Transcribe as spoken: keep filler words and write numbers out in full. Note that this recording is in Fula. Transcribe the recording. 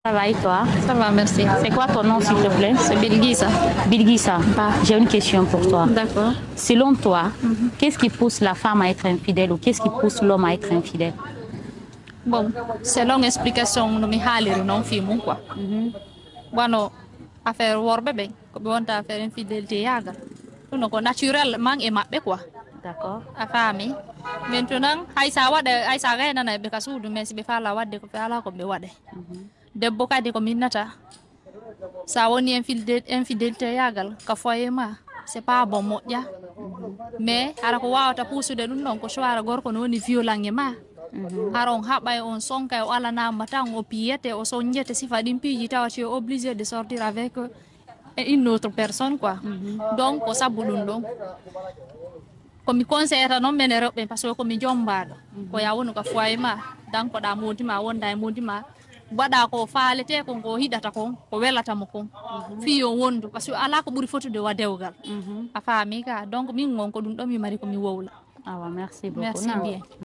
Ça va et toi? Ça va, merci. C'est quoi ton nom, s'il te plaît? C'est Bilguisa. Bilguissa, Bah. j'ai une question pour toi. D'accord. Selon toi, Mhm. qu'est-ce qui pousse la femme à être infidèle ou qu'est-ce qui pousse l'homme à être infidèle? Bon, selon explication no mi haaliru non fi mum quoi. Mhm. Wano affaire worɓe ɓe ko ɓe wonta affaire infidélité yagal ɗum ko naturel man e maɓɓe quoi. D'accord. A faami. Maintenant hay sa waɗa hay sa gaynana ɓe ka suudu mais si ɓe faala wadde ko ɓe ala ko ɓe waɗe. Debbo kadi ko minnata sa woni infidé- infidélité yagal ka foye ma c'est pas bon moƴƴa mais hara ko wawata puusude ɗum ɗon ko choira gorko no woni violent e ma haron haɓay on sonka o alanama tan o piyete o soñjete sifa ɗin piiji tawa tu es obligé de sortir avec une autre personne quoi. Donc ko sabu ɗum ɗon komi conseillata noon mene rewɓe par ce que komi jombaɗo ko ya woni ko foye ma dankoɗa modima wonda e modima waɗa ko faalete kon ko hiɗata kon ko welatamo kon fiyo wondu par ce que ala ko ɓuuri fotude wa dewgal a faami ka donc min gon ko ɗum ɗon mi mari komi wowla. Ah ouais, merci beaucoup. Merci Non. bien.